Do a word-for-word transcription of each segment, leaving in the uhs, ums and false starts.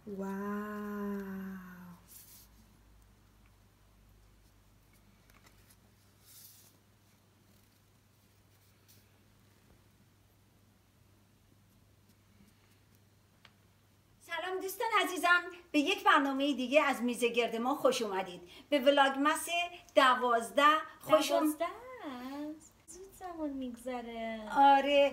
واو. سلام دوستان عزیزم، به یک برنامه دیگه از میز گرد ما خوش اومدید. به ولاگمس دوازده خوش اومدید. دوازده زود زمان میگذره. آره.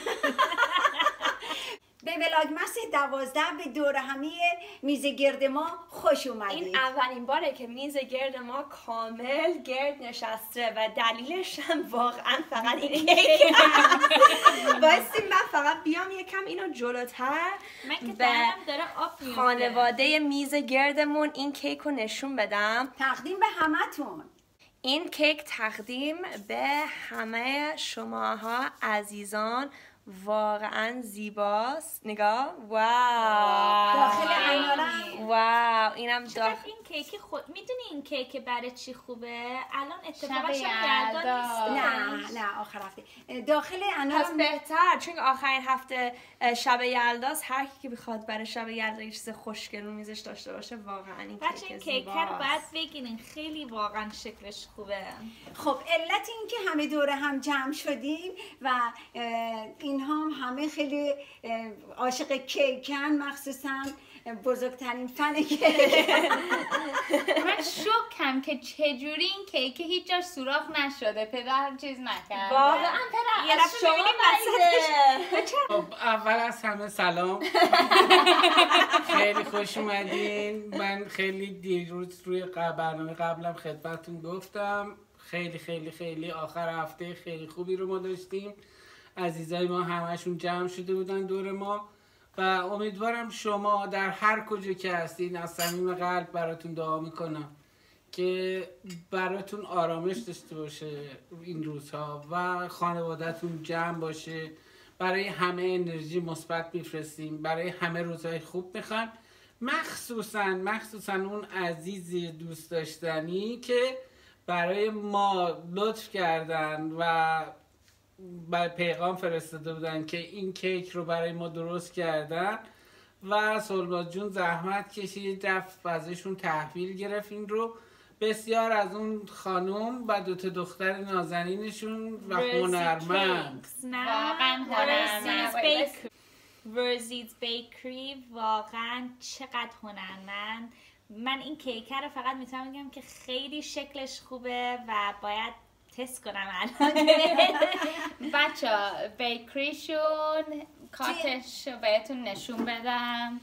به ولاگمس دوازده به دور همه میز گرد ما خوش اومدید. این اولین باره که میز گرد ما کامل گرد نشسته و دلیلش هم واقعا فقط این کیک بایستی من فقط بیام یکم اینو جلوتر من که به دارم داره آب میفته. خانواده میز گردمون این کیک رو نشون بدم. تقدیم به همتون. این کیک تقدیم به همه شماها عزیزان، واقعا زیباست. نگاه، واو، داخل انارم. واو، اینم چقدر داخل این کیک خود میدونی این کیک برای چی خوبه؟ الان اتفاقا شب شب یلدا. یلدا نیست. نه نه آخر هفته داخل پس انارم. بهتر، چون آخرین هفته شب یلداست. هر کی که بخواد برای شب یلدا یه چیز خوشگل رو میزش داشته باشه، واقعا این بچه این کیک کیک رو زیباست. باید بگیرین، خیلی واقعا شکلش خوبه. خب علت این که همه دور هم جمع شدیم و اینها هم همه خیلی عاشق کیکن، مخصوصا بزرگترین فن کیک. من شوکم که چجوری این کیک هیچ جاش سوراخ نشده، پدر چیز نکرده. واقعا پدر یه از دفعه شما ببینیم بسته. خب اول از همه سلام. خیلی خوش اومدین. من خیلی دیروز روی قبل برنامه قبلم خدمتتون گفتم خیلی خیلی خیلی آخر هفته خیلی خوبی رو ما داشتیم. عزیزای ما همشون جمع شده بودن دور ما و امیدوارم شما در هر کجا که هستین از صمیم قلب براتون دعا میکنم که براتون آرامش داشته باشه این روزها و خانواده‌تون جمع باشه. برای همه انرژی مثبت میفرستیم، برای همه روزهای خوب میخوایم، مخصوصا مخصوصا اون عزیزی دوست داشتنی که برای ما لطف کردن و برای پیغام فرستاده بودن که این کیک رو برای ما درست کردن و سلما جون زحمت کشید رفت ازشون تحویل گرفت این رو. بسیار از اون خانم و دوتا دختر نازنینشون و هنرمند، واقعا هنرمند. ورزیز بیکری واقعا چقدر هنرمند. من این کیک رو فقط میتونم بگم که خیلی شکلش خوبه و باید تست کنم الان. بچه بیکریشون کارتش رو بهتون نشون بدم.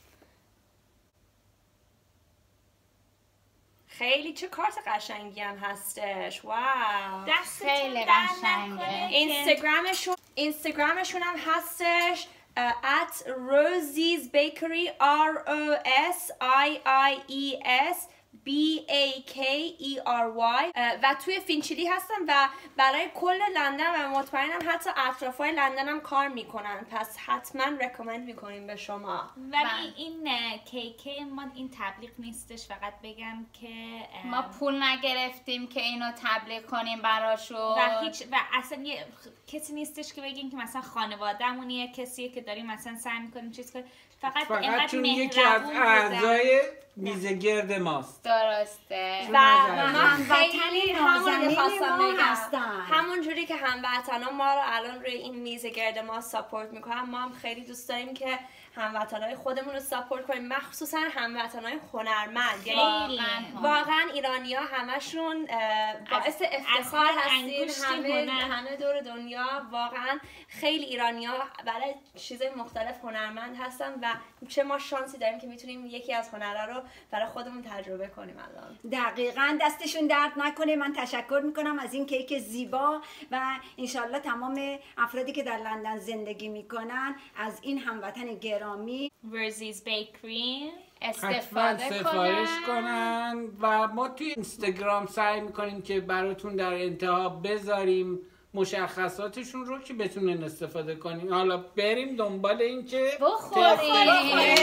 خیلی چه کارت قشنگی هم هستش. واو، دستتون خیلی در قشنگه. نکنه که- اینستاگرامشون اینستاگرامشون هم هستش at Rosie's Bakery R O S I I E S B A K E R Y و توی فینچیلی هستن و برای کل لندن و مطمئنم حتی اطرافای لندن هم کار میکنن، پس حتما رکامند میکنیم به شما. ولی این کیک ما این تبلیغ نیستش، فقط بگم که ما پول نگرفتیم که اینو تبلیغ کنیم براشون و هیچ و اصلا یه کسی نیستش که بگیم که مثلا خانواده‌مونیه، کسیه که داریم مثلا سعی میکنیم چیز کنیم، فقط فقط اینقدر چون یکی از مهربون بودن. اعضای میز گرد ماست. درسته. و هموطنی من خیلی همون نازنین میخواستم ما بگم، هستن. همون جوری که هموطنا ما رو الان روی این میز گرد ما ساپورت میکنن، ما هم خیلی دوست داریم که هموطنای خودمون رو ساپورت کنیم، مخصوصا هموطنای هنرمند. یعنی واقعا ایرانی ها همشون باعث افتخار از هستین. انگشت همه هنر. همه دور دنیا واقعا خیلی ایرانی ها برای چیزای مختلف هنرمند هستن و چه ما شانسی داریم که میتونیم یکی از هنرها رو برای خودمون تجربه کنیم الان. دقیقاً، دستشون درد نکنه. من تشکر میکنم از این کیک زیبا و انشالله تمام افرادی که در لندن زندگی میکنن از این هموطن گرامی ورزیز بیکری حتما استفاده سفارش کنن. کنن و ما توی اینستاگرام سعی میکنیم که براتون در انتها بذاریم مشخصاتشون رو که بتونن استفاده کنیم. حالا بریم دنبال این که بخوریم.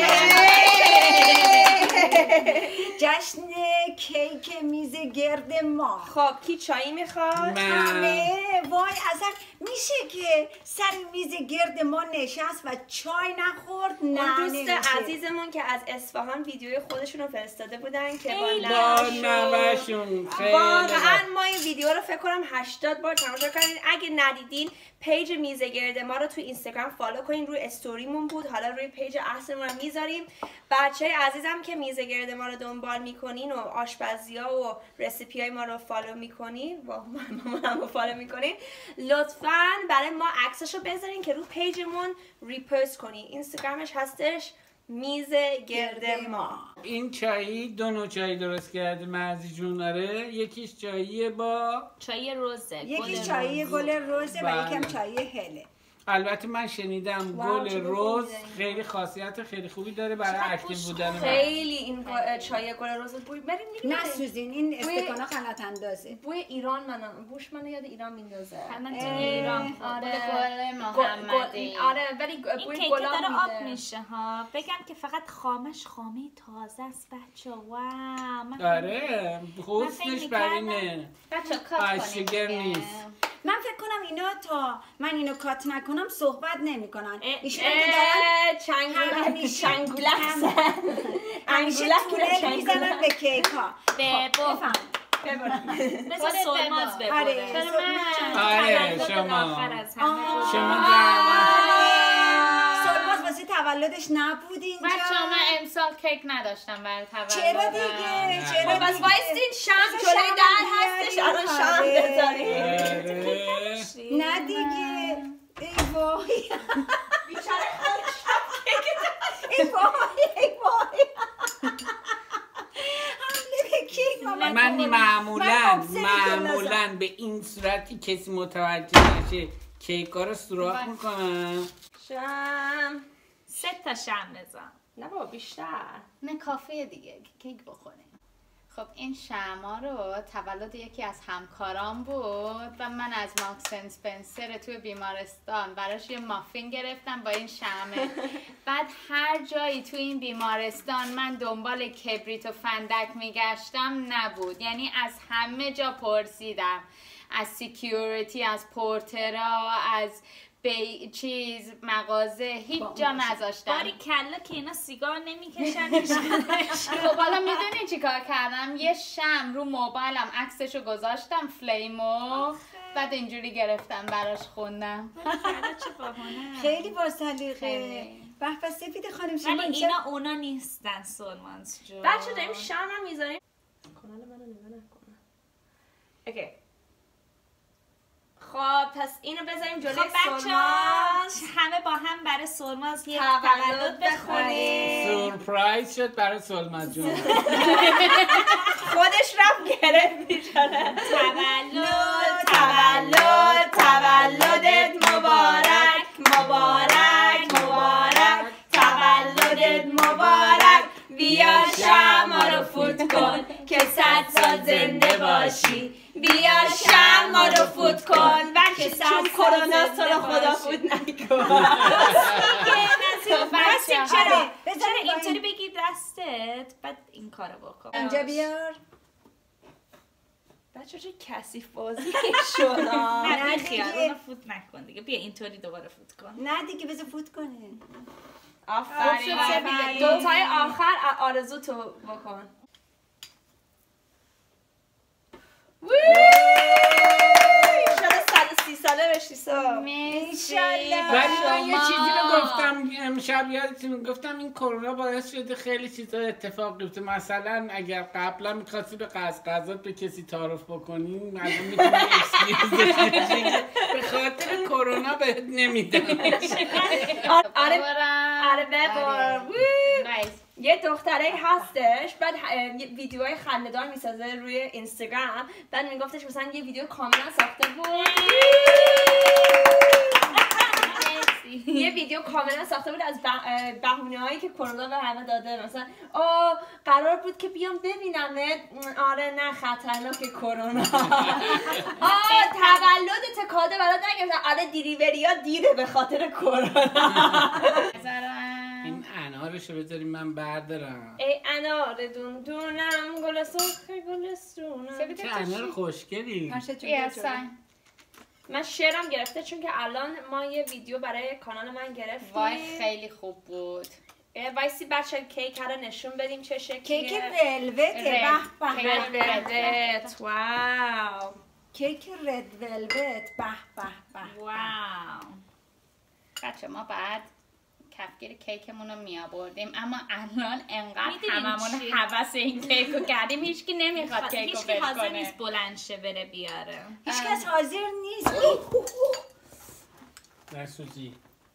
جشن کیک میز گرد ما. خب کی چایی میخواد؟ من همه وای اصلا میشه که سر میز گرد ما نشست و چای نخورد؟ نه دوست نمیشه. عزیزمون که از اصفهان ویدیوی خودشون رو فرستاده بودن که با با نوه‌شون نوه‌شون خیلی واقعا ما این ویدیو رو فکر کنم هشتاد بار تماشا کردین. اگه ندیدین پیج میز گرد ما رو تو اینستاگرام فالو کنین، روی استوریمون بود، حالا روی پیج اصلمون رو میذاریم. بچه عزیزم که میز گرد ما رو دنبال میکنین و آشپزی‌ها و رسیپی‌های ما رو فالو میکنین و ما هم فالو میکنین، لطفاً برای ما عکسشو بذارین که رو پیجمون ریپوست کنین. اینستاگرامش هستش میز گرد ما. این چایی دو نوع چای درست کرده مرزی جون. آره یکیش چاییه با چای روزه، یکیش گل چای روز. گل روزه و بله. یکم چای هله. البته من شنیدم واو، گل چه روز خوبی داری. خیلی خاصیت خیلی خوبی داره برای چقدر اکتیو خوشمزه. بودن من. خیلی این گل- چای گل روز بوی بریم می‌بینیم. نسوزین، این استکانا غلط اندازه. بوی ایران منم بوش منو یاد ایران میندازه. حتما تو ایران خورد. آره. گل محمدی. آره ولی این بوی کیک گلاب داره آب میده. میشه ها. بگم که فقط خامش خامه تازه است بچه. واو من آره من حسنش فکر بر می‌کردم- اینه بچه کات کنیم شگر دیگه. نیست. من فکر کنم اینا تا من اینو کات نکنم صحبت نمیکنن. اه، ایشون که دارن چنگولک همیشه- چنگولک همیشه تونل میزنن به کیک ها. ببو بفهم. مثل خودت سرماز ببر. ببره. آره. چرا من؟ آره، تولد شما. آخر از همه شما روز. زحمت سرباز واسه تولدش نبود اینجا. بچه من امسال کیک نداشتم برای تولدم. چرا دیگه؟ چرا خب بس دیگه؟ وایستین شم بذار جلوی شم در بیاریم. هستش الان شم آره. بذاریم. آره. نه دیگه. ای وای. بیچاره خودش شم کیک ای وای. ای وای. حمله به کیک مامان. من من معمولا آبسه می‌کنم. معمولا به این صورتی کسی متوجه نشه کیکا رو سوراخ میکنم. شم سه تا شم بزن. نه بابا بیشتر. نه کافیه دیگه کیک بخوریم. خب این شمع رو تولد یکی از همکاران بود و من از مارکس اند اسپنسر توی بیمارستان براش یه مافین گرفتم با این شمعه. بعد هر جایی توی این بیمارستان من دنبال کبریت و فندک میگشتم نبود، یعنی از همه جا پرسیدم، از سیکیوریتی، از پورترا، از بی چیز مغازه، هیچ جا نذاشتم. باری کلا که اینا سیگار نمیکشن. خب حالا میدونی چی کار کردم؟ یه شم رو موبایلم عکسشو گذاشتم فلیمو، بعد اینجوری گرفتم براش خوندم. چه باحاله. خیلی با سلیقه. خیلی. به به سپید خانم شما ولی اینجا اینا اونا نیستن سلمانس جو. بچه داریم شم هم میذاریم. کانال منو نگاه نکنه. اوکی. خب پس اینو بذاریم جلوی خب بچه سلماس. همه با هم برای سلماس یه تولد تولد بخوریم. سورپرایز شد برای سلمت جون. خودش رفت گرفت بیچاره. تولد تولد تولدت مبارک مبارک مبارک تولدت مبارک. بیا شمع رو فوت کن که صد سال زنده باشی. بیا شمع رو فوت کن که صد سال کرونا تو رو خدا فوت نکن. بچه چرا؟ چرا بذار چرا با اینطوری این- بگی دستت بعد این کارو بکن. اینجا بیار. بچه چه کثیف بازی شما. نه نه بی خیال دیگه. اونو فوت نکن دیگه. بیا اینطوری دوباره فوت کن. نه دیگه بذار فوت کنه. آفرین. آفرین. دوتای آخر آرزو تو بکن. شده صد و سی ساله بشی سا. انشالله. ولی من یه چیزی رو گفتم امشب یادتون گفتم این کرونا باعث شده خیلی چیزا اتفاق بیفته. مثلا اگر قبلا می‌خواستی به قزقزات به کسی تعارف بکنی الان میتونی اکسکیوز بشی به خاطر کرونا بهت نمیدم. آره آره ببار. نایس. یه دختره هستش بعد اه، یه ویدیوهای خنده‌دار میسازه روی اینستاگرام. بعد میگفتش مثلا یه ویدیو کاملا ساخته بود. یه ویدیو کاملا ساخته بود از بهونه‌هایی که کرونا به همه داده. مثلا آه قرار بود که بیام ببینمت. آره نه خطرناکه کرونا. آه تولدت کادو برات نگرفتم. آره دیلیوریا دیره به خاطر کرونا. این انارشو بذاریم من بردارم. ای انار دون دونم گل سرخ گل استونم. چه انار خوشگلی. پاشو تو بیا بیا. سن. من شعرم گرفته چون که الان ما یه ویدیو برای کانال من گرفتیم. وای خیلی خوب بود. وایسی بچه کیک رو نشون بدیم چه شکلیه. کیک ولوته. به به رد ولوت. واو. کیک رد ولوت. به به به. واو. بچه ما بعد کفگیر کیکمون رو میآوردیم اما الان انقدر می‌دونین هممون چی؟ حوث این کیک رو کردیم هیچکی نمیخواد کیک رو هیچکی بل حاضر کنه. نیست بلند شه بره بیاره. هیچ کس حاضر نیست. نسوزی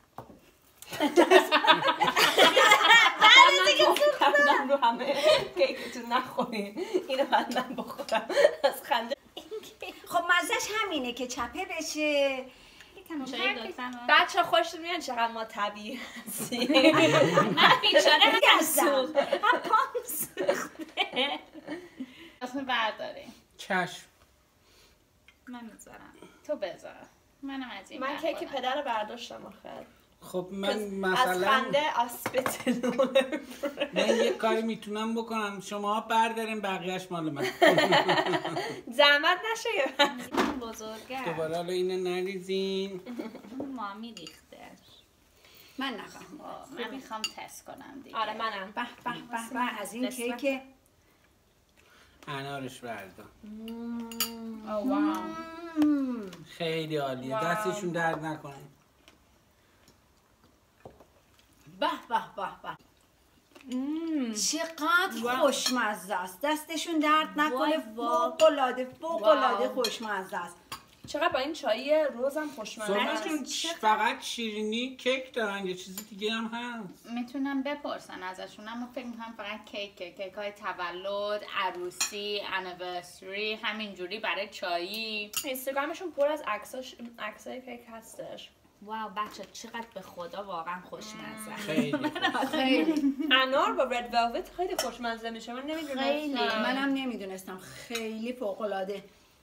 من رو همه کیکتون نخورین. اینو بعد من بخورم از خنده. خب مزهش همینه که چپه بشه. چای لطفاً. بچه خوشتون میاد چقدر ما طبیعی هستیم. من بیچاره هم هستم. سوخت. هم پام سوخته. اسم برداریم. چشم. من میذارم. تو بذار. منم از این من بخورم. کیک پدر رو برداشتم آخر. خب من از مثلا خنده آسپتلونه. من یه کاری میتونم بکنم شما بردارین بقیهش مال من. زحمت نشه یه این بزرگه. دوباره حالا اینو نریزین. مامی ریختش. من نخواهم. آه، من میخوام تست کنم دیگه. آره منم. به به به به از این قسمت. کیک. انارش بردار. اوه واو. مم. خیلی عالیه. واو. دستشون درد نکنه. به به به به. چقدر خوشمزه است. دستشون درد نکنه. وای، وای. فوق‌العاده فوق‌العاده واو. خوشمزه است. چقدر با این چای روزم خوشمزه صحبتشون است. فقط شیرینی کیک دارن یه چیزی دیگه هم هست. میتونم بپرسن ازشون اما فکر میکنم فقط کیک کیک های تولد، عروسی، انیورسری همینجوری برای چایی. اینستاگرامشون پر از عکساش عکسای کیک هستش. واو بچه چقدر به خدا واقعا خوشمزه. خیلی خیلی انار با رد ولوت خیلی خوشمزه میشه. من نمیدونم. خیلی منم نمیدونستم. خیلی فوق‌العاده.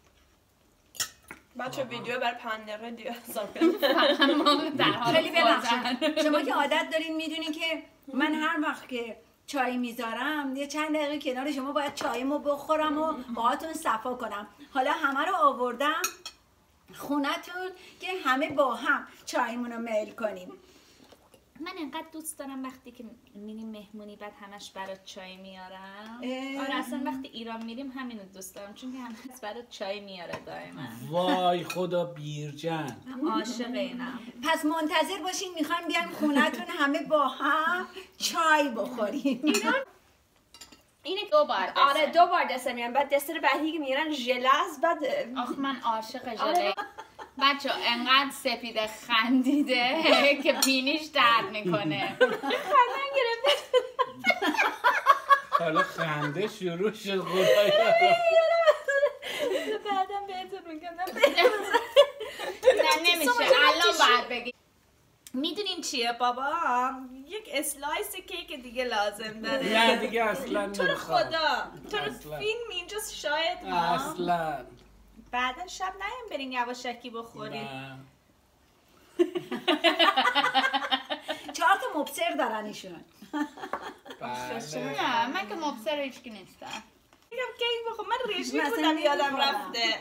بچه ویدیو برای پنج دقیقه دیگه حساب ما در حال خیلی خوردن. ببخشید. شما که عادت دارین میدونین که من هر وقت که چای میذارم یه چند دقیقه کنار شما باید چایمو بخورم و باهاتون صفا کنم. حالا همه رو آوردم خونتون که همه با هم چایمون رو میل کنیم. من انقدر دوست دارم وقتی که میریم مهمونی بعد همش برات چای میارم. اه. آره اصلا وقتی ایران میریم همینو دوست دارم چون که همش برات چای میاره دائما. وای خدا بیرجن. عاشق اینم. پس منتظر باشین میخوایم بیایم خونتون همه با هم چای بخوریم. اینه دو بار دسر. آره دو بار دسر میرن. بعد دسر بعدی که میرن ژله است. بعد آخ من عاشق آره. ژله. بچه انقدر سپید خندیده که بینیش درد میکنه. خندن گرفته. حالا خنده شروع شد خدایا. بعدم بهتون میگم. نه نمیشه الان باید بگی. میدونین چیه بابا؟ یک اسلایس کیک دیگه لازم داره. نه دیگه اصلا تو رو نمیخوام. خدا تو رو اصلا. فیلم اینجا شاید ما اصلا بعدا شب نیم برین یواشکی بخورید. نه. چهار تا مبصر دارن ایشون. بله. نه من که مبصر هیچکی نیستم. میگم کیک بخور. من رژیم مثلا بودم یادم نمی‌خورم. رفته.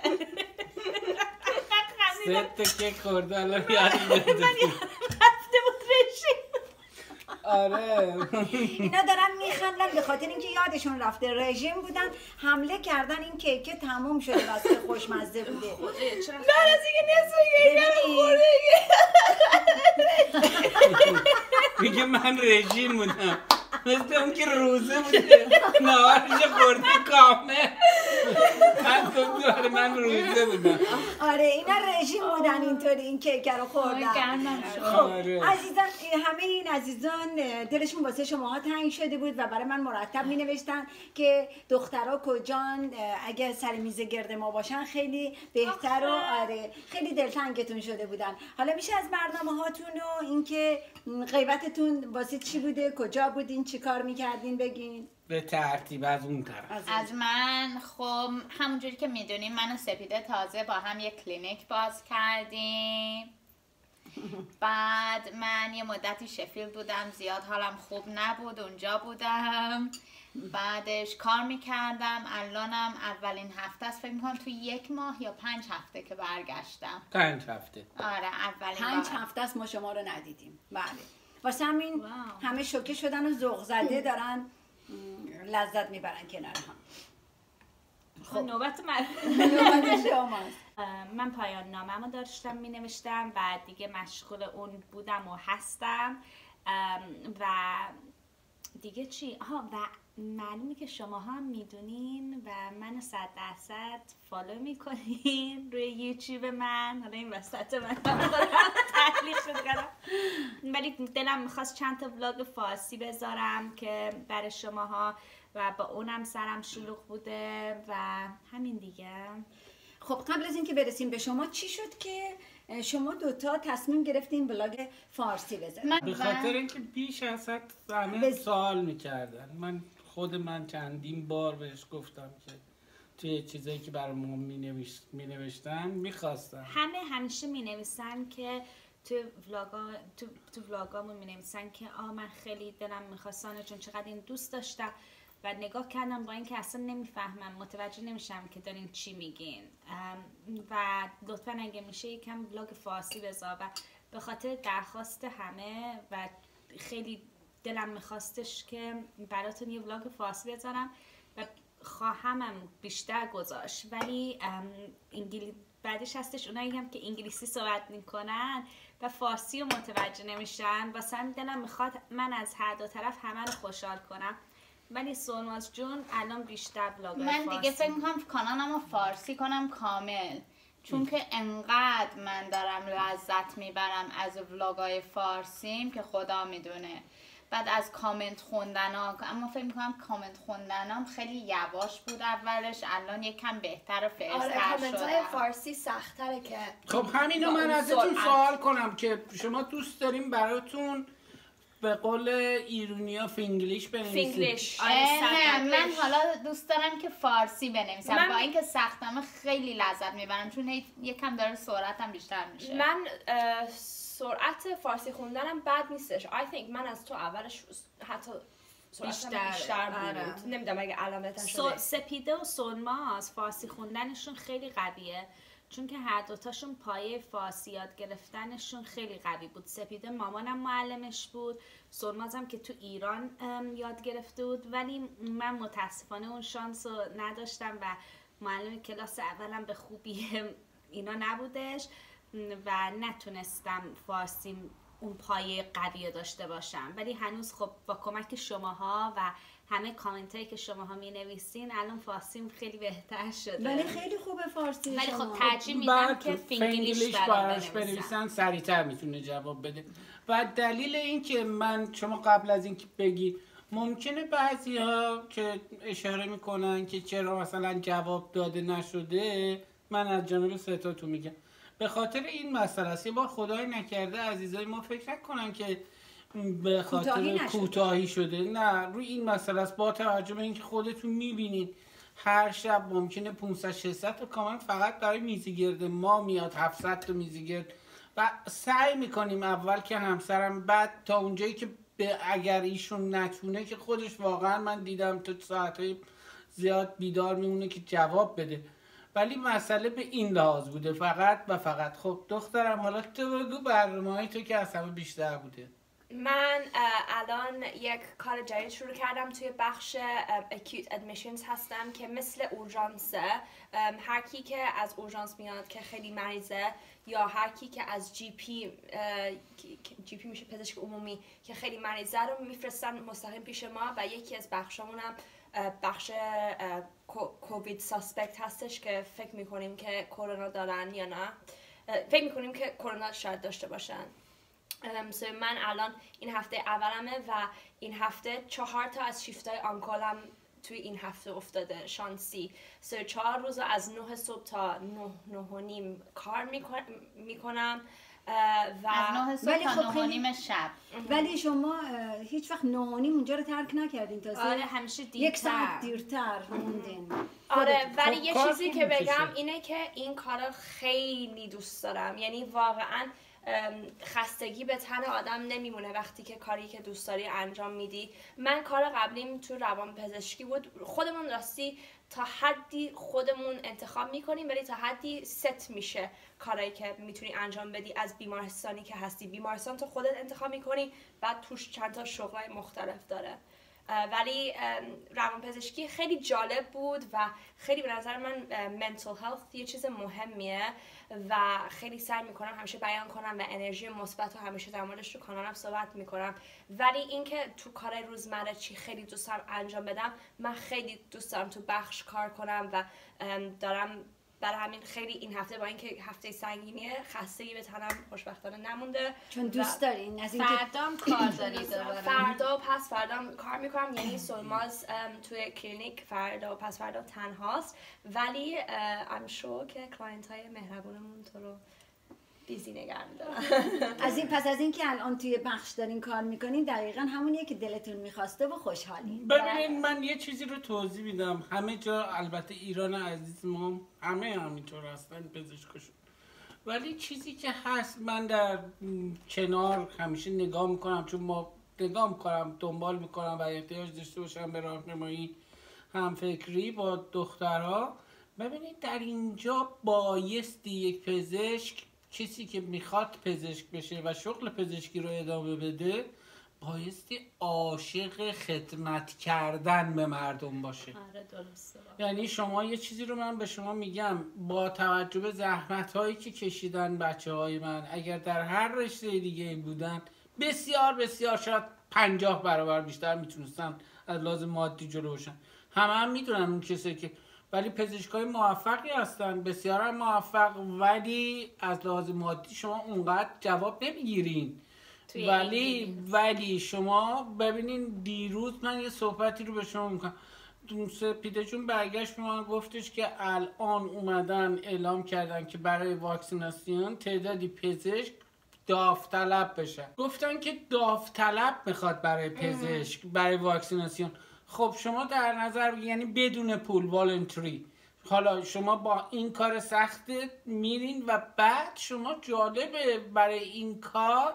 سه تا کیک خورده الان یادم میاد. رفته بود رژیم. آره. اینا دارن میخندن به خاطر اینکه یادشون رفته رژیم بودن حمله کردن این کیک تموم شده واسه خوشمزه بوده. چرا بعد از اینکه نصف کیک رو خورده میگه من رژیم بودم مثل اون که روزه بوده نهارش خورده کامل. من گفتم من روزه بودم. آره اینا رژیم بودن اینطوری این کیک رو خوردن. گرمم شد. آره. عزیزان همه این عزیزان دلشون واسه شما تنگ شده بود و برای من مرتب می نوشتن که دخترها کجان اگه سر میز گرد ما باشن خیلی بهتر و آره خیلی دلتنگتون شده بودن. حالا میشه از برنامه هاتون و اینکه غیبتتون واسه چی بوده کجا بودین چی کار میکردین بگین. به ترتیب از اون طرف. از از من خب همونجوری که میدونیم من و سپیده تازه با هم یک کلینیک باز کردیم بعد من یه مدتی شفیلد بودم، زیاد حالم خوب نبود، اونجا بودم. بعدش کار میکردم. الانم اولین هفته است فکر میکنم تو یک ماه یا پنج هفته که برگشتم. پنج هفته. آره اولین پنج بار. هفته است ما شما رو ندیدیم. بله واسه همین واو. همه شوکه شدن و ذوق زده دارن م، لذت میبرن کنار هم. خب نوبت من. نوبت شماست. من پایان نامه‌مو داشتم می نوشتم و دیگه مشغول اون بودم و هستم ام، و دیگه چی؟ آها و معلومه که شما هم میدونین و منو صد درصد فالو میکنین روی یوتیوب من. حالا این وسط من تحلیل شد کردم، ولی دلم میخواست چند تا ولاگ فارسی بذارم که برای شماها و با اونم سرم شلوغ بوده و همین دیگه. خب قبل از اینکه برسیم به شما، چی شد که شما دوتا تصمیم گرفتین بلاگ فارسی بذارین؟ من به خاطر اینکه بیش از حد همه بز- سوال میکردن. من خود من چندین بار بهش گفتم که توی چیزایی که برای ما می نوشتن میخواستم. همه همیشه می نویسن که تو ولاگا تو, تو ولاگامون می نویسن که آه من خیلی دلم میخواستن چون چقدر این دوست داشتم و نگاه کردم با اینکه اصلا نمیفهمم، متوجه نمیشم که دارین چی میگین و لطفا اگه میشه یکم ولاگ فارسی بذار و به خاطر درخواست همه و خیلی دلم میخواستش که براتون یه ولاگ فارسی بذارم و خواهمم بیشتر گذاشت، ولی انگلیسی بعدش هستش اونایی هم که انگلیسی صحبت میکنن و فارسی رو متوجه نمیشن. واسه همین دلم میخواد من از هر دو طرف همه رو خوشحال کنم، ولی سولماز جون الان بیشتر ولاگ‌های من فارسی. دیگه فکر میکنم کانالمو فارسی کنم کامل، چون که انقدر من دارم لذت میبرم از ولاگای فارسیم که خدا میدونه. بعد از کامنت خوندن ها، اما فکر میکنم کامنت خوندن هم خیلی یواش بود اولش، الان یکم بهتر و آره فرستر کامنت های شده. فارسی سخت‌تره که خب همینو با من اون ازتون سرعت. سوال کنم که شما دوست داریم براتون به قول ایرونیا فینگلیش بنویسیم؟ فینگلیش. اه، نه من حالا دوست دارم که فارسی بنویسم، من- با اینکه سختمه خیلی لذت میبرم چون هی- یکم داره سرعتم بیشتر میشه. من اه، سرعت فارسی خوندنم بد نیستش. I think من از تو اولش حتی سرعتم بیشتره. بیشتر بود. آره. نمیدونم اگه الان بهتر سو- شده. سپیده و سولماز فارسی خوندنشون خیلی قویه، چون که هر دوتاشون پایه فارسی یاد گرفتنشون خیلی قوی بود. سپیده مامانم معلمش بود، سولمازم که تو ایران ام، یاد گرفته بود، ولی من متاسفانه اون شانس رو نداشتم و معلم کلاس اولم به خوبی اینا نبودش و نتونستم فارسی اون پایه قوی رو داشته باشم. ولی هنوز خب با کمک شماها و همه کامنت هایی که شماها می نویسین الان فارسیم خیلی بهتر شده. ولی خیلی خوبه فارسی ولی شما. خب ترجیح میدم بعد که فینگلیش فینگلیش برام براش بنویسن. بنویسن سریعتر میتونه جواب بده. و دلیل این که من شما قبل از اینکه بگی ممکنه بعضی ها که اشاره میکنن که چرا مثلا جواب داده نشده، من از جانب ستاتون میگم به خاطر این مسئله است. یه بار خدای نکرده عزیزای ما فکر نکنن که به کوتاهی خاطر نشده. کوتاهی شده، نه، روی این مسئله است. با توجه به اینکه خودتون میبینید هر شب ممکنه پانصد ششصد تا کامنت فقط برای میزیگرد ما میاد، هفتصد تا میزیگرد، و سعی میکنیم اول که همسرم، بعد تا اونجایی که به اگر ایشون نتونه که خودش واقعا من دیدم تو ساعتهای زیاد بیدار میمونه که جواب بده، ولی مسئله به این لحاظ بوده فقط و فقط. خب دخترم حالا تو بگو برنامه‌های تو که از همه بیشتر بوده. من اه، الان یک کار جدید شروع کردم توی بخش اه، acute admissions هستم که مثل اورژانسه. ام، هر کی که از اورژانس میاد که خیلی مریضه یا هر کی که از جی پی اه، کی- کی- جی پی میشه پزشک عمومی که خیلی مریضه رو میفرستن مستقیم پیش ما و یکی از بخشامون هم اه، بخش اه، کو- کووید ساسپکت هستش که فکر میکنیم که کرونا دارن یا نه. اه، فکر میکنیم که کرونا شاید داشته باشن. ام، so من الان این هفته اولمه و این هفته چهار تا از شیفتای آنکولم توی این هفته افتاده شانسی. so چهار روز از نه صبح تا نه نه و نیم کار میکنم و از نه صبح ولی تا خب نه و خیلی- نیم شب. ولی شما اه، هیچ وقت نه و نیم اونجا رو ترک نکردین تازه آره همیشه دیرتر. یک ساعت دیرتر موندین. آره خودت- ولی خب یه کار چیزی خوب که میکشه. بگم اینه که این کارا خیلی دوست دارم، یعنی واقعا خستگی به تن آدم نمیمونه وقتی که کاری که دوست داری انجام میدی. من کار قبلیم تو روان پزشکی بود. خودمون راستی تا حدی خودمون انتخاب میکنیم ولی تا حدی ست میشه کارایی که میتونی انجام بدی از بیمارستانی که هستی. بیمارستان تو خودت انتخاب میکنی، بعد توش چند تا شغلای مختلف داره. ولی روانپزشکی خیلی جالب بود و خیلی به نظر من mental health یه چیز مهمیه و خیلی سعی میکنم همیشه بیان کنم و انرژی مثبت رو همیشه در موردش تو کانالم صحبت میکنم. ولی اینکه تو کار روزمره چی خیلی دوست دارم انجام بدم، من خیلی دوست دارم تو بخش کار کنم و دارم برای همین خیلی این هفته با اینکه هفته سنگینیه خستگی به تنم خوشبختانه نمونده چون دوست دارین از اینکه فردام کار داری دوباره. فردا و پس فردا کار میکنم، یعنی سلماز توی کلینیک فردا و پس فردا تنهاست، ولی ام شور که کلاینت های مهربونمون تو رو بیزی نگه می‌دارن. از این پس از اینکه الان توی بخش دارین کار میکنین دقیقاً همونیه که دلتون میخواسته و خوشحالین. ببینید من یه چیزی رو توضیح میدم. همه جا البته ایران عزیز ما همه همینطور هستن پزشکشون، ولی چیزی که هست من در کنار همیشه نگاه میکنم، چون ما نگاه میکنم دنبال میکنم و احتیاج داشته باشم به راهنمایی هم فکری با دخترها. ببینید در اینجا بایستی یک پزشک، کسی که میخواد پزشک بشه و شغل پزشکی رو ادامه بده، بایستی عاشق خدمت کردن به مردم باشه. آره درسته. یعنی شما یه چیزی رو من به شما میگم، با توجه به زحمت هایی که کشیدن بچه های من، اگر در هر رشته دیگه این بودن بسیار بسیار شاید پنجاه برابر بیشتر میتونستن از لحاظ مادی جلو باشن. همه هم میدونن اون کسی که، ولی پزشکای موفقی هستن، بسیار هم موفق، ولی از لحاظ مادی شما اونقدر جواب نمیگیرین. ولی ولی شما ببینین دیروز من یه صحبتی رو به شما میکنم، پیده جون برگشت به من گفتش که الان اومدن اعلام کردن که برای واکسیناسیون تعدادی پزشک داوطلب بشن. گفتن که داوطلب میخواد برای پزشک برای واکسیناسیون. خب شما در نظر بگید، یعنی بدون پول، والنتری. حالا شما با این کار سخت میرین و بعد شما جالبه برای این کار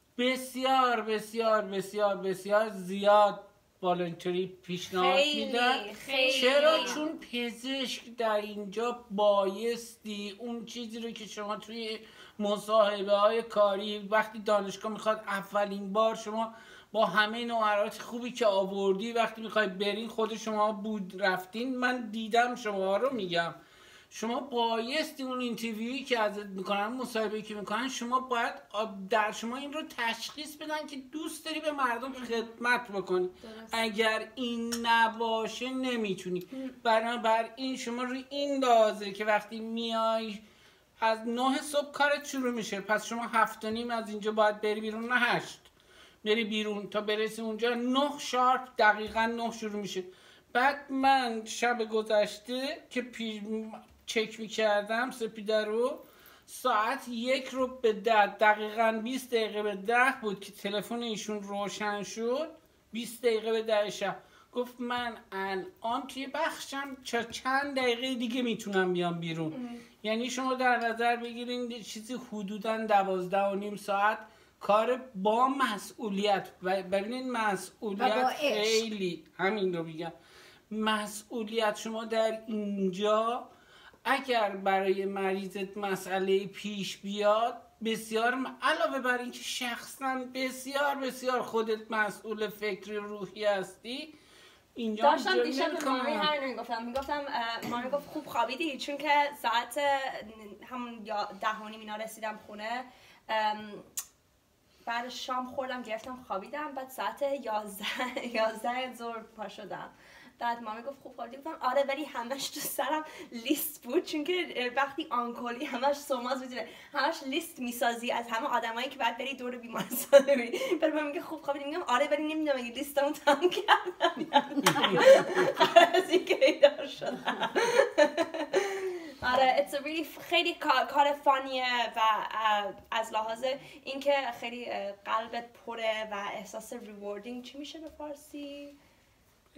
بسیار بسیار بسیار بسیار زیاد والنتری پیشنهاد میدن. چرا؟ چون پزشک در اینجا بایستی اون چیزی رو که شما توی مصاحبه های کاری وقتی دانشگاه میخواد اولین بار شما با همه نمرات خوبی که آوردی وقتی میخوای برین، خود شما بود رفتین، من دیدم شما رو میگم، شما بایستی اون اینترویویی که ازت میکنن، مصاحبه‌ای که میکنن، شما باید در شما این رو تشخیص بدن که دوست داری به مردم خدمت بکنی. درست. اگر این نباشه نمیتونی. بنابراین شما روی این لازمه که وقتی میای از نه صبح کارت شروع میشه، پس شما هفت و نیم از اینجا باید بری بیرون، نه هشت بری بیرون تا برسی اونجا نه شارپ، دقیقا نه شروع میشه. بعد من شب گذشته که پی... چک میکردم سپیده رو، ساعت یک رو به ده، دقیقا بیست دقیقه به ده بود که تلفن ایشون روشن شد. بیست دقیقه به ده شب گفت من الان توی بخشم چند دقیقه دیگه میتونم بیام بیرون. ام. یعنی شما در نظر بگیرین چیزی حدوداً دوازده و نیم ساعت کار با مسئولیت. و ببینین مسئولیت خیلی، همین رو بگم، مسئولیت شما در اینجا اگر برای مریضت مسئله پیش بیاد، بسیار علاوه بر اینکه شخصا بسیار بسیار خودت مسئول فکری و روحی هستی، اینجا داشتم دیشب به مامی همین میگفتم میگفتم مامی گفت خوب خوابیدی؟ چون که ساعت همون ده و نیم اینا رسیدم خونه، بعد شام خوردم گرفتم خوابیدم، بعد ساعت یازده یازده ظهر پا شدم. بعد مامی گفت خوب خوابیدی؟ گفتم آره، ولی همش تو سرم لیست بود، چون که وقتی آنکولی همش سوماز میدونه، همش لیست میسازی از همه آدمایی که بعد بری دور بیمارستان ببینی. بعد من میگه خوب خوابیدی؟ میگم آره، ولی نمیدونم اگه لیستمو تموم کردم از اینکه بیدار شدم. آره it's a really خیلی کار فانیه و از لحاظ اینکه خیلی قلبت پره و احساس ریواردینگ، چی میشه به فارسی؟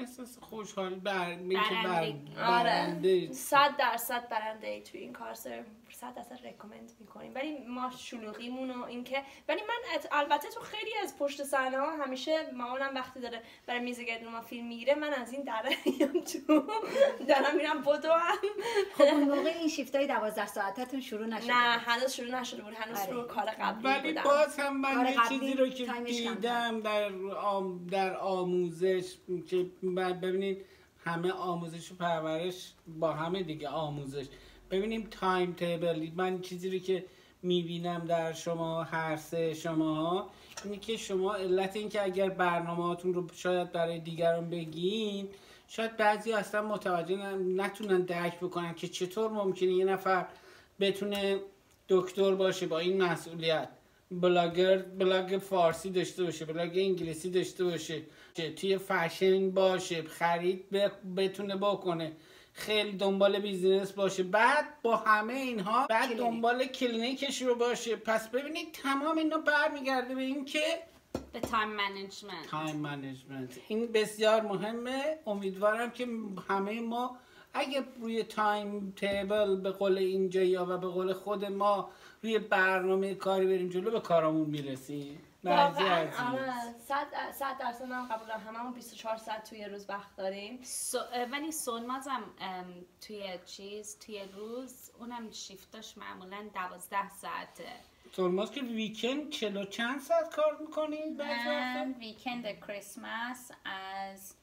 احساس خوشحال بر اینکه بر برندگی. برنده آره صد درصد برنده ای توی این کار سر صد درصد رکامند میکنیم. ولی ما شلوغیمون و اینکه ولی من ات- البته تو خیلی از پشت صحنه ها همیشه مامانم وقتی داره برای میز گردون ما فیلم میگیره من از این درم تو دارم میرم بدوم. خب اون موقع این شیفتای دوازده ساعتتون شروع نشده نه بود. هنوز شروع نشده بود، هنوز آره. رو کار قبلی ولی بودم. باز هم من کار یه قبلی چیزی رو که تایمش کمتر. دیدم در آم در آموزش که ب- ببینید همه آموزش و پرورش با همه دیگه آموزش، ببینیم تایم تیبل. من چیزی رو که میبینم در شما هر سه شما اینه که شما علت این که اگر برنامه‌هاتون رو شاید برای دیگران بگین شاید بعضی اصلا متوجه ن- نتونن درک بکنن که چطور ممکنه یه نفر بتونه دکتر باشه با این مسئولیت، بلاگر بلاگ فارسی داشته باشه، بلاگ انگلیسی داشته باشه، توی فشن باشه، خرید ب- بتونه بکنه، خیلی دنبال بیزینس باشه، بعد با همه اینها بعد کلینیک. دنبال کلینیکش رو باشه. پس ببینید تمام اینا برمیگرده به این که به تایم منیجمنت. تایم منیجمنت. این بسیار مهمه. امیدوارم که همه ما اگه روی تایم تیبل به قول اینجا یا و به قول خود ما روی برنامه کاری بریم جلو به کارامون میرسیم. بعضی واقعا عزیز. آره صد صد درصد من قبول دارم. هممون بیست و چهار ساعت توی روز وقت داریم. سو، اه، ولی سولمازم ام، توی چیز توی روز اونم شیفتاش معمولا دوازده ساعته. سولماز که ویکند چلو چند ساعت کار میکنی؟ من ویکند کریسمس از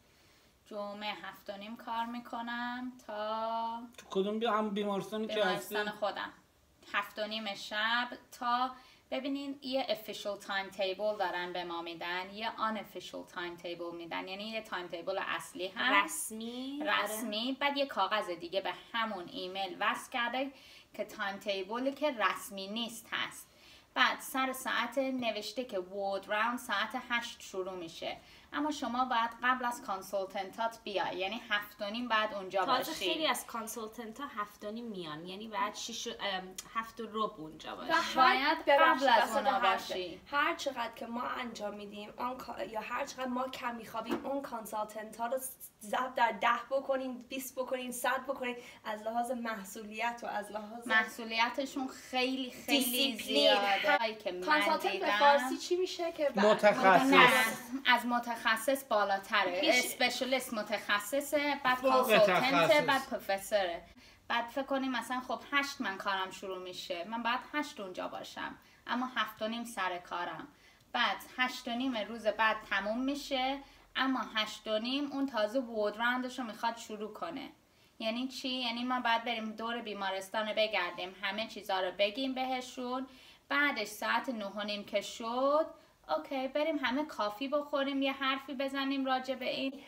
جمعه هفت و نیم کار میکنم تا تو کدوم بیا هم بیمارستانی که هستی؟ بیمارستان خودم هفت و نیم شب تا ببینین یه official time table دارن به ما میدن، یه unofficial time table میدن، یعنی یه تایم تیبل اصلی هم رسمی رسمی، بعد یه کاغذ دیگه به همون ایمیل وصل کرده که تایم تیبلی که رسمی نیست هست. بعد سر ساعت نوشته که وورد راوند ساعت هشت شروع میشه، اما شما باید قبل از کانسلتنتات بیای، یعنی هفت و نیم بعد اونجا تازه باشی. خیلی از کانسلتنت ها هفت و نیم میان، یعنی بعد شیش و- ام، هفت و ربع اونجا باشی. و هر- باید ببخشید، قبل از وسط اونا حرفه. باشی. هر چقدر که ما انجام میدیم آن کا- یا هر چقدر ما کم میخوابیم اون کانسالتنت ها رو ضرب در ده بکنین، بیست بکنین، صد بکنین، از لحاظ محصولیت و از لحاظ مسئولیتشون خیلی خیلی دیسیپلین. زیاده. هایی که من کانسالتنت به دیدم فارسی چی میشه که بعد- متخصص. نه از متخصص بالاتره، هیچ- اسپشیالیست متخصصه، بعد فوق کانسلتنت، تخصص. بعد پروفسوره. بعد فکر کنیم مثلا خب هشت من کارم شروع میشه، من بعد هشت اونجا باشم اما هفت و نیم سر کارم، بعد هشت و نیم روز بعد تموم میشه، اما هشت و نیم اون تازه وورد راوندش رو میخواد شروع کنه. یعنی چی؟ یعنی ما باید بریم دور بیمارستان رو بگردیم، همه چیزا رو بگیم بهشون، بعدش ساعت نه و نیم که شد اوکی بریم همه کافی بخوریم، یه حرفی بزنیم راجع به این.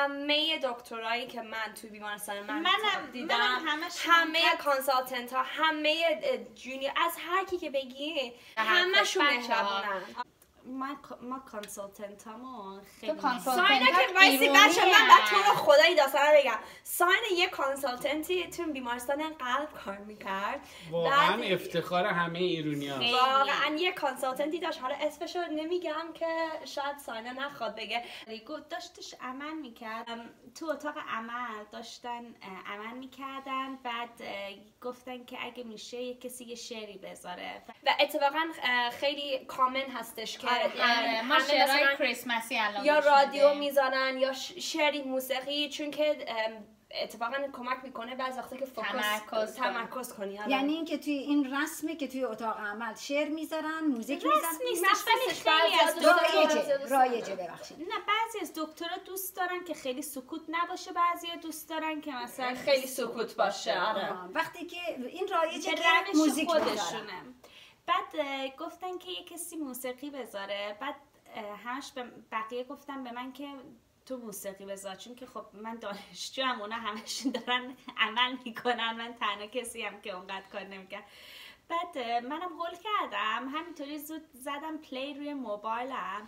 همه دکترایی که من توی بیمارستان من منم- دیدم منم همش همه منتظر- کانسالتنت ها، همه جونیور، از هر کی که بگی همشون بچه ها. مهربونن. ما ما کانسلتنت همون تو خیلی کانسلتنت ساینا که وایسی ایرونیه. بچه من بعد تو رو خدایی داستان رو بگم. ساینا یه کانسالتنتی تو بیمارستان قلب کار میکرد. واقعا بعد- افتخار همه ایرونی ها. خیلی. واقعا یه کانسالتنتی داشت، حالا اسمشو نمیگم که شاید ساینا نخواد بگه. گفت داشتش عمل میکرد تو اتاق عمل داشتن اه، عمل میکردن، بعد اه، گفتن که اگه میشه یه کسی یه شعری بذاره. و اتفاقا اه، خیلی کامن هستش که آره اه، ما همه شعرهای مثلا کریسمسی الان یا گوش رادیو میدیم. میذارن یا ش- شعری موسیقی، چون که ام، اتفاقا کمک میکنه بعض وقتا که فوکس تمرکز کنی. تمرکز کنی. آره. یعنی اینکه توی این رسمه که توی اتاق عمل شعر میذارن، موزیک رسم میذارن. نیستش ولی مخصوصش خیلی بعضی از از دکترها دکترها رایجه رایجه ببخشید. نه بعضی از دکترها دوست دارن که خیلی سکوت نباشه، بعضی دوست دارن که مثلا خیلی سکوت باشه. آره. آه، وقتی که این رایجه به که روش موزیک بذارن. خودشونه. بعد اه، گفتن که یه کسی موسیقی بذاره، بعد اه، همش به بقیه گفتن به من که تو موسیقی بذار، چون که خب من دانشجو هم، اونا همشون دارن عمل میکنن، من تنها کسی هم که اونقدر کار نمیکنم. بعد اه، منم هول کردم، همینطوری زود زدم پلی روی موبایلم،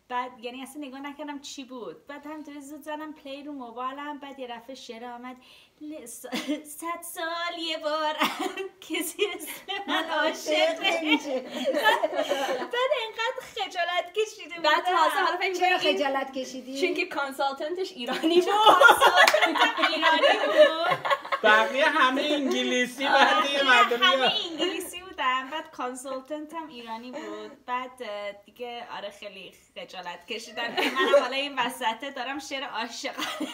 بعد یعنی اصلا نگاه نکردم چی بود. بعد همینطوری زود زدم پلی رو موبایلم. بعد یه دفعه شعر آمد صد سال یه بار کسی اسم من عاشق نمیشه. بعد اینقدر خجالت کشیده بودم. بعد تازه حالا فکر چرا می‌کنی خجالت کشیدی؟ چون که کانسالتنتش ایرانی بود. ایرانی بود. بقیه همه انگلیسی بعد یه مردمی همه انگلیسی بودن. بعد کانسالتنت هم ایرانی بود. بعد دیگه آره خیلی خجالت کشیدم که منم حالا این وسطه دارم شعر عاشقانه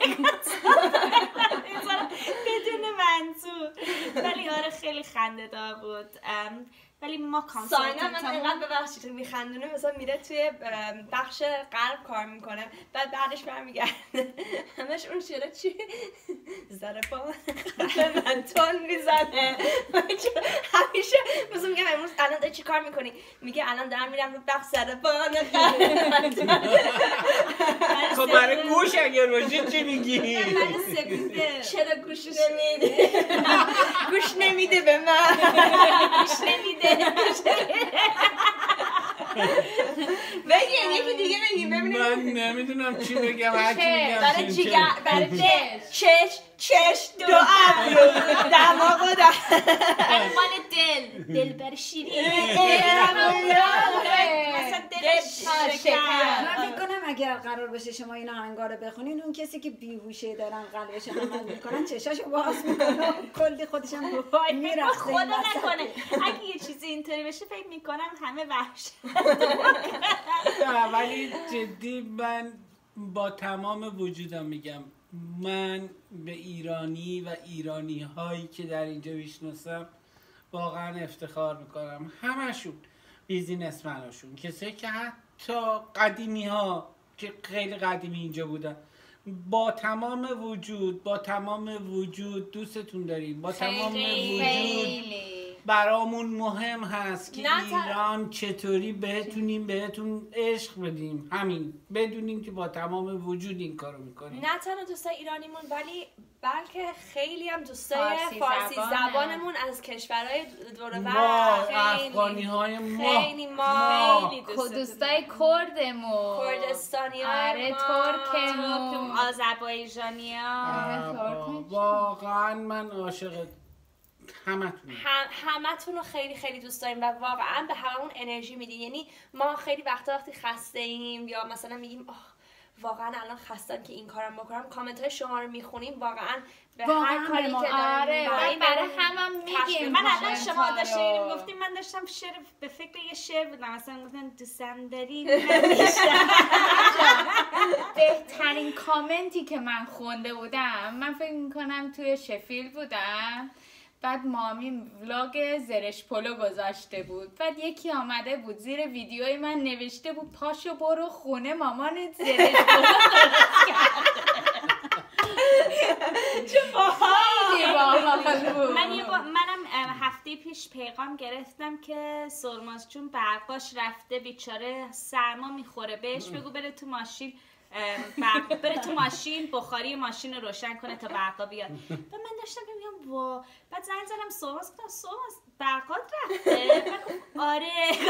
بدون منظور. ولی آره خیلی خنده دار بود. ولی ما کانسالتنت ساینا من اینقدر ببخشید تو میخندونه مثلا میره توی بخش قلب کار میکنه بعد بعدش برمیگرده همش اون شعره چی زره پا من تون میزنه. همیشه مثلا میگم امروز الان داری چی کار میکنی؟ میگه الان دارم میرم رو بخش زره پا. خب برای گوش اگه روشی چی میگی؟ چرا گوش نمیده؟ گوش نمیده به من. گوش نمیده. بگیم یکی دیگه بگیم ببینیم. من نمیدونم چی بگم هرچی میگم برای جیگر برای چش چش دو ابرو دماغ و عنوان دل دل بر شیرین مثلا دل شکر. من فکر کنم اگر قرار باشه شما این آهنگا رو بخونین اون کسی که بیهوشه دارن قلبش عمل میکنن چشاشو باز میکنه کلی خودشم میرقصه. خدا نکنه اگه یه چیزی اینطوری بشه فکر میکنم همه وحش. ولی جدی من با تمام وجودم میگم من به ایرانی و ایرانی هایی که در اینجا میشناسم واقعا افتخار میکنم. همشون بیزینسمناشون کسایی که حتی قدیمی ها که خیلی قدیمی اینجا بودن با تمام وجود با تمام وجود دوستتون داریم. با تمام وجود برامون مهم هست که ایران چطوری بهتونیم بهتون عشق بدیم. همین بدونیم که با تمام وجود این کارو میکنیم. نه تنها دوستای ایرانیمون ولی بلکه خیلی هم دوستای فارسی, فارسی زبانمون از کشورهای دور و بر. افغانی های ما خیلی ما خیلی دوستای کردمون کردستانی های ما ترکمون آذربایجانی ها. واقعا من عاشق همتون هم همتون رو خیلی خیلی دوست داریم و واقعا به هممون انرژی میدین. یعنی ما خیلی وقتا وقتی خسته ایم یا مثلا میگیم آه واقعا الان خستم که این کارم بکنم کامنت های شما رو میخونیم واقعا به هر کاری که داریم. آره برای, برای همم میگیم. من الان شما داشتیم گفتیم من داشتم شعر به فکر یه شعر بودم مثلا گفتن دوستم داری. بهترین کامنتی که من خونده بودم من فکر میکنم توی شفیل بودم بعد مامی ولاگ زرش پلو گذاشته بود بعد یکی آمده بود زیر ویدیوی من نوشته بود پاشو برو خونه مامانت زرش پلو درست کرده. چه باحال بود. من یه با... منم هفته پیش پیغام گرفتم که سرماز جون برقاش رفته بیچاره سرما میخوره بهش بگو بره تو ماشین برق بره تو ماشین بخاری ماشین رو روشن کنه تا برقا بیاد. و من داشتم میگم وا بعد زنگ زدم سرماز گفتم سرماز برقات رفته؟ آره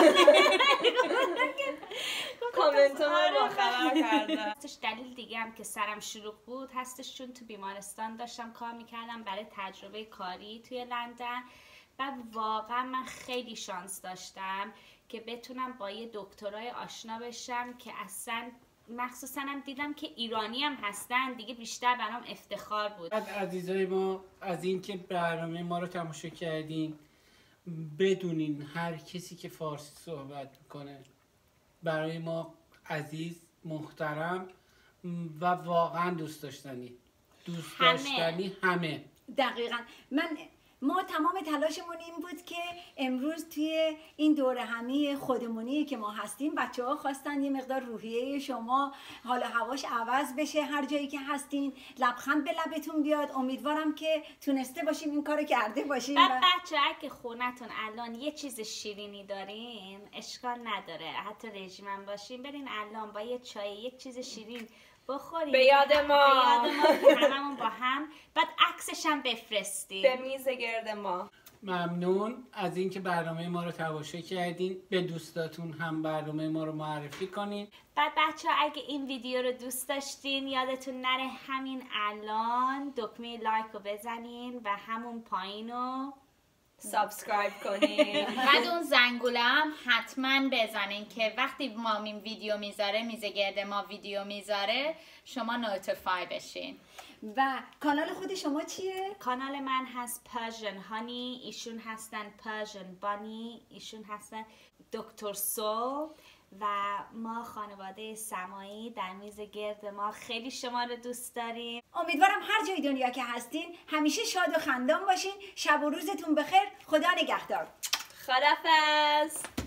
کامنت ما رو خبر کردم. دلیل دیگه هم که سرم شلوغ بود هستش چون تو بیمارستان داشتم کار میکردم برای تجربه کاری توی لندن. بعد واقعا من خیلی شانس داشتم که بتونم با یه دکترای آشنا بشم که اصلا مخصوصا هم دیدم که ایرانی هم هستن دیگه بیشتر برام افتخار بود. عزیزای ما از این که برنامه ما رو تماشا کردین بدونین هر کسی که فارسی صحبت میکنه برای ما عزیز محترم و واقعا دوست داشتنی دوست داشتنی همه. دقیقا من ما تمام تلاشمون این بود که امروز توی این دوره همی خودمونی که ما هستیم بچه ها خواستن یه مقدار روحیه شما حالا هواش عوض بشه هر جایی که هستین لبخند به لبتون بیاد. امیدوارم که تونسته باشیم این کارو کرده باشیم. بعد بچه اگه خونتون الان یه چیز شیرینی دارین اشکال نداره حتی رژیمم باشین برین الان با یه چای یک چیز شیرین بخوریم به یاد ما به یاد ما هممون با هم بعد عکسش هم بفرستیم به میز گرد ما. ممنون از اینکه برنامه ما رو تماشا کردین. به دوستاتون هم برنامه ما رو معرفی کنین. بعد بچه ها اگه این ویدیو رو دوست داشتین یادتون نره همین الان دکمه لایک رو بزنین و همون پایین رو سابسکرایب کنین. بعد اون زنگوله هم حتما بزنین که وقتی مامیم ویدیو میذاره، میزه گرد ما ویدیو میذاره، شما نوتیفای بشین. و کانال خود شما چیه؟ کانال من هست Persian Honey، ایشون هستن Persian Bunny، ایشون هستن دکتر سو و ما خانواده سمایی در میز گرد ما خیلی شما رو دوست داریم. امیدوارم هر جای دنیا که هستین همیشه شاد و خندان باشین. شب و روزتون بخیر. خدا نگهدار. خدافظ.